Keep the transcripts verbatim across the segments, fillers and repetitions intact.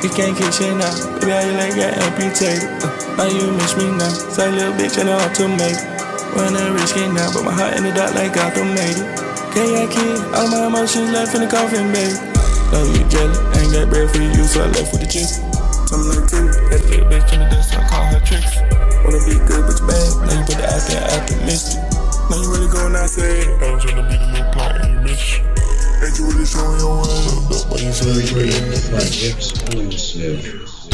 You can't kick shit now. Baby, how you like got amputated? Uh, now you miss me now. Say little bitch and I'm automated. Run that rich kid now, but my heart in the dark like automated. K I kid, all my emotions left in the coffin, baby. Know you jelly, ain't got bread for you, so I left with the chips. Something like Timmy, had a little bitch in the dust, so I call her tricks. Wanna be good, but you bad. Now you put the out there, optimistic. Now you really going outside. I was trying to be the little plot and you miss. Ain't you really showing your way? That's why you say you ready. Exclusive.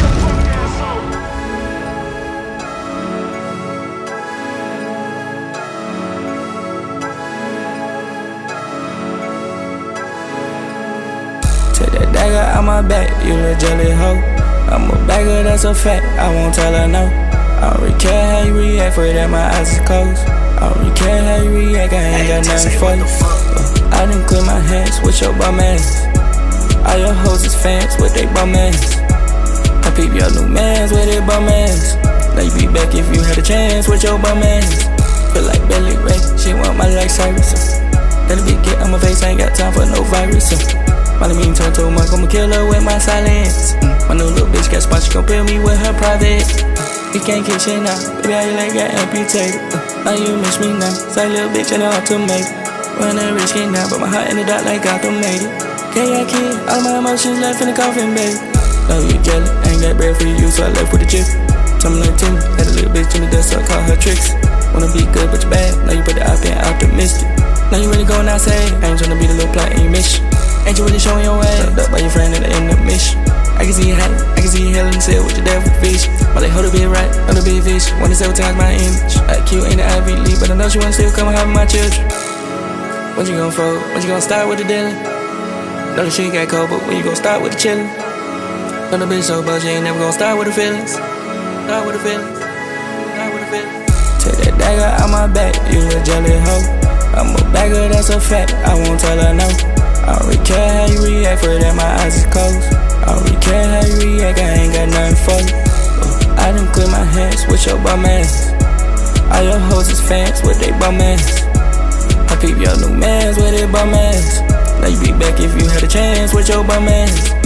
Take that dagger out my back, you little jelly hoe. I'm a bagger, that's a fact, I won't tell her no. I don't really care how you react, for that my eyes is closed. I don't really care how you react, I ain't got nothing for you. uh, I done clear my hands with your bum ass. All your hoes is fans with they bum ass. I peep your new mans with they bum ass. Now you be back if you had a chance with your bum ass. Feel like Billy Ray, she want my life service. Let a big get on my face, I ain't got time for no virus. Molly mean turn to Mark, I'ma kill her with my silence. mm. My new little bitch got spots, she gon' pay me with her private. You can't kick shit now, baby, how you like got amputated? uh, Now you miss me now, say little bitch and I'm automated. Run that rich kid now, but my heart in the dark like automated. K I kid, all my emotions left in the coffin, baby. Know you jelly, ain't got bread for you, so I left with the chips. Something like Timmy, had a little bitch in the dust, so I call her tricks. Wanna be good, but you bad, now you put the out there, optimistic. Now you really going outside, I ain't tryna be the little plot and you miss. Ain't you really showing your way? Sucked up by your friend at the end of the mission. I can see you hot, I can see you hellin' said with your dad with fish. But they hold a bit right, hold a bit fish. Wanna several times my image. I cute in the Ivy League, but I know she wanna still come and have my children. When you gon' fold? When you gon' start with the dealing? Know the shit got cold, but when you gon' start with the chillin'? Know the bitch so bad, you ain't never gon' start with the feelings. Start with the feelings. Start with the feelings. Take that dagger out my back, you a jelly hoe. I'm a bagger, that's a fact, I won't tell her no. I don't really care how you react, for that my eyes is closed. I don't really care how you react, I ain't got nothing for you. uh, I done clear my hands with your bum ass. All your hoes is fans with they bum ass. I peep your new mans with they bum ass. Now you be back if you had a chance with your bum ass.